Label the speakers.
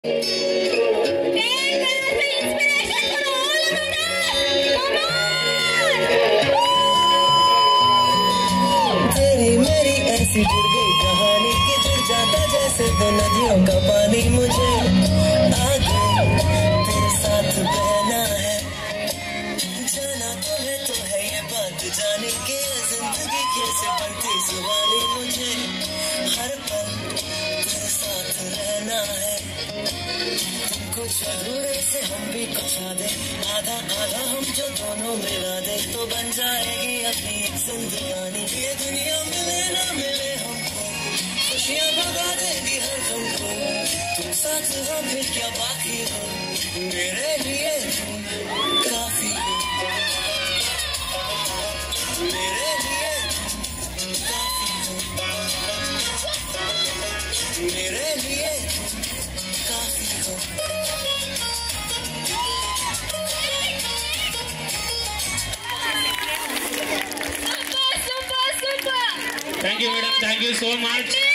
Speaker 1: तेरी मेरी ऐसी जुड़ गई कहानी कि जुड़ जाता जैसे दो नदियों का पानी। मुझे आगे तेरे साथ बहना है, जाना तो है ये बात जाने के जिंदगी कैसे बनती सुहानी। मुझे हर पल तेरे साथ रहना है, कुछ अधूरे से हम भी कुछ आधे, आधा आधा हम जो दोनों मिला दे तो बन जाएगी अपनी एक जिंदगानी। ये दुनिया मिले ना मिले हमको, खुशियाँ भगा देगी हर गम को। तुम साथ हो फिर क्या बाकी हो, मेरे लिए तुम काफी हो, मेरे लिए तुम काफी हो, मेरे लिए तुम काफी हो।
Speaker 2: Thank you, madam. Thank you so much.